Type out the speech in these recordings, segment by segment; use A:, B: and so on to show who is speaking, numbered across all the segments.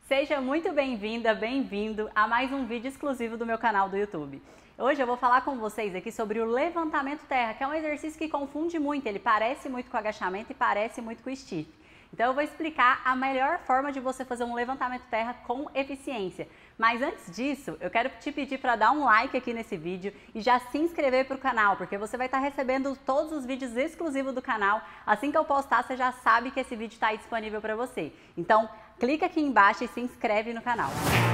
A: Seja muito bem-vinda, bem-vindo a mais um vídeo exclusivo do meu canal do YouTube. Hoje eu vou falar com vocês aqui sobre o levantamento terra, que é um exercício que confunde muito, ele parece muito com o agachamento e parece muito com o stiff. Então eu vou explicar a melhor forma de você fazer um levantamento terra com eficiência. Mas antes disso, eu quero te pedir para dar um like aqui nesse vídeo e já se inscrever para o canal, porque você vai estar recebendo todos os vídeos exclusivos do canal. Assim que eu postar, você já sabe que esse vídeo está aí disponível para você. Então, clica aqui embaixo e se inscreve no canal.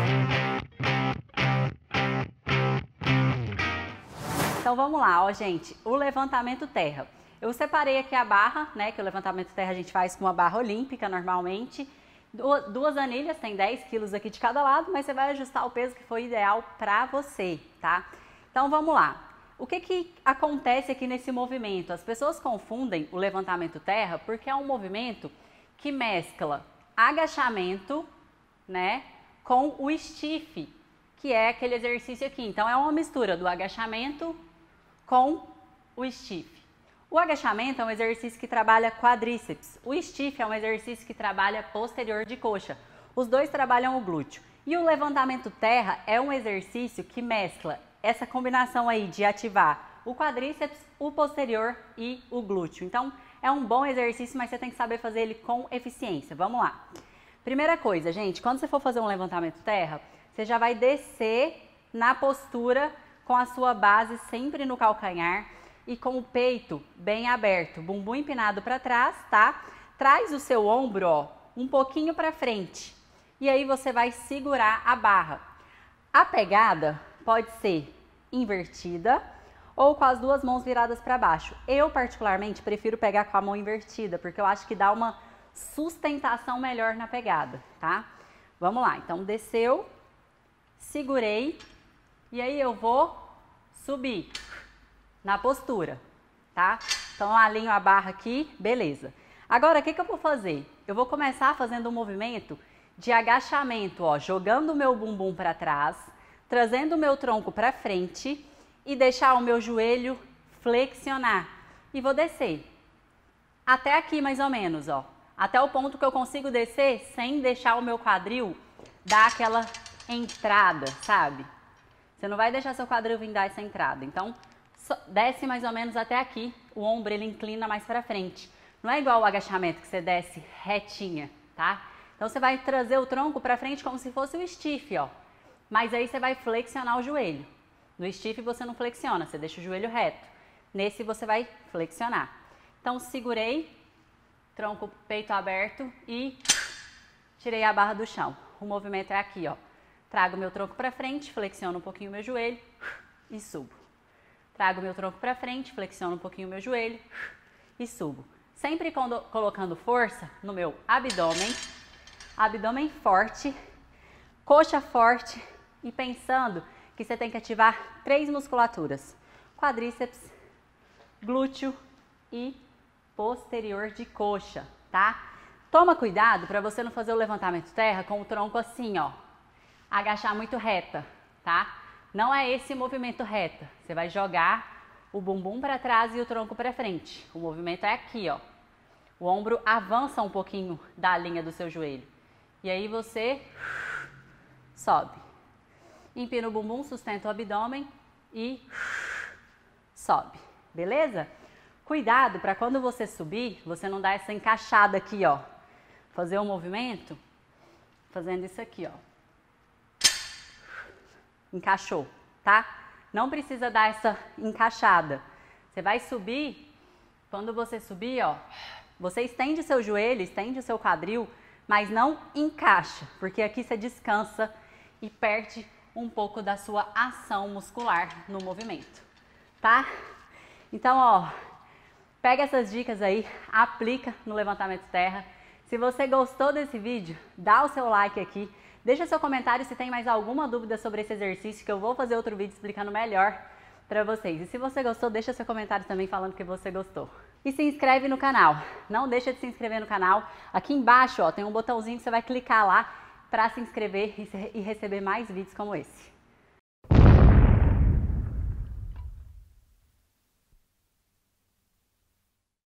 A: Então vamos lá, ó gente, o levantamento terra. Eu separei aqui a barra, né, que o levantamento terra a gente faz com uma barra olímpica normalmente. Duas anilhas, tem 10 quilos aqui de cada lado, mas você vai ajustar o peso que for ideal para você, tá? Então vamos lá. O que acontece aqui nesse movimento? As pessoas confundem o levantamento terra porque é um movimento que mescla agachamento, né, com o stiff, que é aquele exercício aqui. Então é uma mistura do agachamento com o stiff. O agachamento é um exercício que trabalha quadríceps. O stiff é um exercício que trabalha posterior de coxa. Os dois trabalham o glúteo. E o levantamento terra é um exercício que mescla essa combinação aí de ativar o quadríceps, o posterior e o glúteo. Então é um bom exercício, mas você tem que saber fazer ele com eficiência. Vamos lá. Primeira coisa, gente, quando você for fazer um levantamento terra, você já vai descer na postura com a sua base sempre no calcanhar e com o peito bem aberto, bumbum empinado para trás, tá? Traz o seu ombro, ó, um pouquinho para frente e aí você vai segurar a barra. A pegada pode ser invertida ou com as duas mãos viradas para baixo. Eu, particularmente, prefiro pegar com a mão invertida, porque eu acho que dá uma sustentação melhor na pegada, tá? Vamos lá, então desceu, segurei e aí eu vou subir na postura, tá? Então eu alinho a barra aqui, beleza. Agora o que eu vou fazer? Eu vou começar fazendo um movimento de agachamento, ó, jogando o meu bumbum para trás, trazendo o meu tronco para frente e deixar o meu joelho flexionar. E vou descer. Até aqui mais ou menos, ó. Até o ponto que eu consigo descer sem deixar o meu quadril dar aquela entrada, sabe? Você não vai deixar seu quadril vir dar essa entrada. Então, desce mais ou menos até aqui, o ombro ele inclina mais para frente. Não é igual o agachamento que você desce retinha, tá? Então você vai trazer o tronco para frente como se fosse o stiff, ó. Mas aí você vai flexionar o joelho. No stiff você não flexiona, você deixa o joelho reto. Nesse você vai flexionar. Então segurei, tronco, peito aberto e tirei a barra do chão. O movimento é aqui, ó. Trago meu tronco para frente, flexiono um pouquinho o meu joelho e subo. Trago meu tronco para frente, flexiono um pouquinho o meu joelho e subo. Sempre colocando força no meu abdômen, abdômen forte, coxa forte e pensando que você tem que ativar 3 musculaturas: quadríceps, glúteo e posterior de coxa, tá? Toma cuidado para você não fazer o levantamento terra com o tronco assim, ó, agachar muito reta, tá? Não é esse movimento reta. Você vai jogar o bumbum para trás e o tronco para frente. O movimento é aqui, ó. O ombro avança um pouquinho da linha do seu joelho. E aí você sobe. Empina o bumbum, sustenta o abdômen e sobe. Beleza? Cuidado para quando você subir, você não dar essa encaixada aqui, ó. Fazer um movimento fazendo isso aqui, ó. Encaixou, tá? Não precisa dar essa encaixada. Você vai subir, quando você subir, ó, você estende seu joelho, estende seu quadril, mas não encaixa, porque aqui você descansa e perde um pouco da sua ação muscular no movimento, tá? Então, ó, pega essas dicas aí, aplica no levantamento terra. Se você gostou desse vídeo, dá o seu like aqui. Deixa seu comentário se tem mais alguma dúvida sobre esse exercício, que eu vou fazer outro vídeo explicando melhor para vocês. E se você gostou, deixa seu comentário também falando que você gostou. E se inscreve no canal. Não deixa de se inscrever no canal. Aqui embaixo, ó, tem um botãozinho que você vai clicar lá para se inscrever e receber mais vídeos como esse.